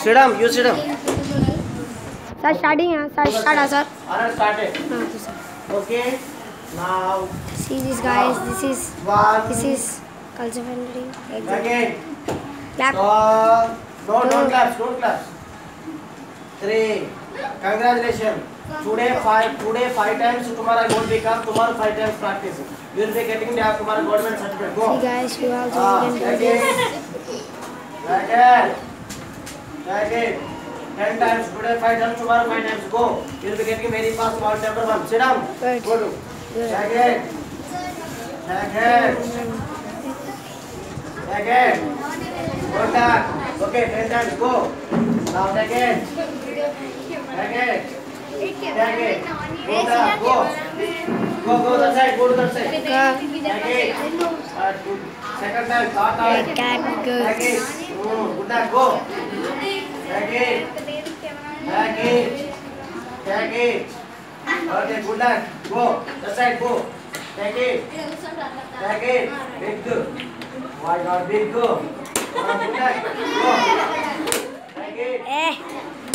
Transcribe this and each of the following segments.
Sidam, you sidam. Sir, starting है. Sir, start sir. Alright, started. हाँ तो sir. Okay. Now. See this guys. One. This is culture friendly. Again. Clap. No, don't clap. Don't clap. 3. Congratulations. Today five times. Tomorrow won't become. Tomorrow 5 times practice. You will be getting the tomorrow government certificate. Go. See guys, you also can do this. Again. 10 times. Today 5 times. Tomorrow 5 times. Go. You will be getting very fast. Mark number 1. Sit down. Good. Go to. Good. Again. Go back. Okay, 10 times. Go. Now again. Go back. Go that side. Go to that side. Again. Second time. Third time. Cat good. Again. Good luck. Go. Again. Okay, good luck. Go. That side. Go. Again. Big go. Why not big go? Good luck. Go. Again.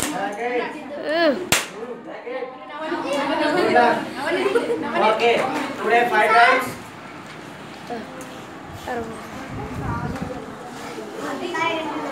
Good luck. Okay. Today 5 times. Sir.